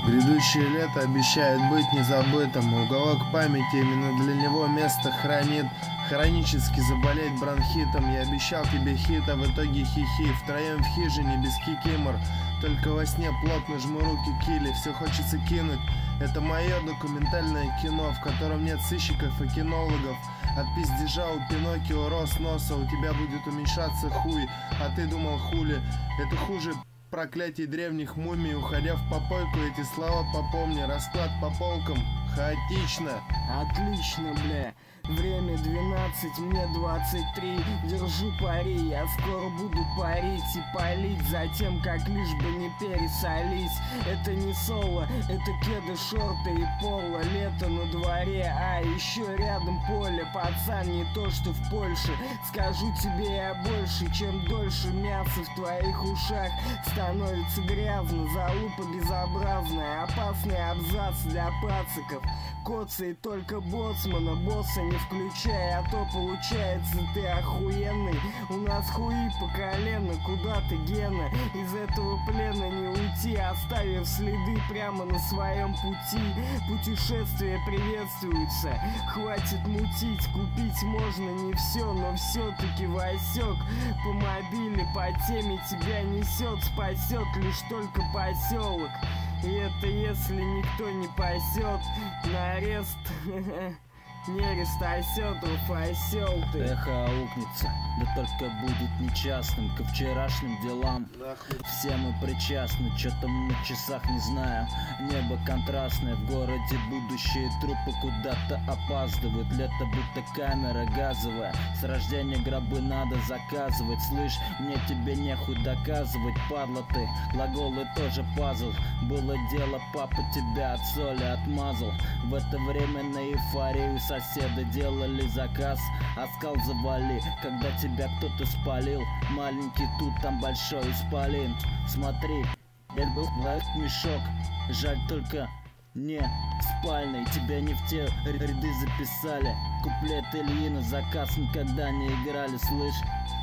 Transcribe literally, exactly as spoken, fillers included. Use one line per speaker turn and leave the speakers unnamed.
Грядущее лето обещает быть незабытым. Уголок памяти именно для него место хранит. Хронически заболеть бронхитом. Я обещал тебе хит, а в итоге хихи. Втроем в хижине без кикимор. Только во сне плотно жму руки кили. Все хочется кинуть. Это мое документальное кино, в котором нет сыщиков и кинологов. От пиздежа у Пиноккио рост носа, у тебя будет уменьшаться хуй. А ты думал хули, это хуже проклятий древних мумий. Уходя в попойку, эти слова попомни. Расклад по полкам хаотично.
Отлично, бля. Время двенадцать, мне двадцать три. Держу пари, я скоро буду парить и палить затем, как лишь бы не пересолить. Это не соло, это кеды, шорты и поло. Лето на дворе, а еще рядом поле. Пацан, не то что в Польше. Скажу тебе я больше, чем дольше мясо в твоих ушах становится грязно. Залупа безобразная, опасный абзац для пациков. Коцает только боцмана, босса не включай, а то получается ты охуенный. У нас хуи по колено, куда ты, Гена? Из этого плена не уйти, оставив следы прямо на своем пути. Путешествие приветствуется, хватит мутить, купить можно не все, но все-таки Васек по мобиле, по теме тебя несет, спасет лишь только поселок. И это если никто не пасет на арест. Нерест осетров, осел ты.
Эхо аукнется, да только будет нечастным ко вчерашним делам. Все мы причастны, что там на часах не знаю. Небо контрастное, в городе будущие трупы куда-то опаздывают. Лето будто камера газовая, с рождения гробы надо заказывать. Слышь, мне тебе нехуй доказывать, падла ты. Глаголы тоже пазл, было дело, папа тебя от соли отмазал. В это время на эйфорию соседа делали заказ, а скал завали, когда тебя кто-то спалил. Маленький тут, там большой исполин. Смотри, я был в мешок, жаль только не спальный. Тебя не в те ряды записали. Куплет Ильи на заказ никогда не играли, слышь.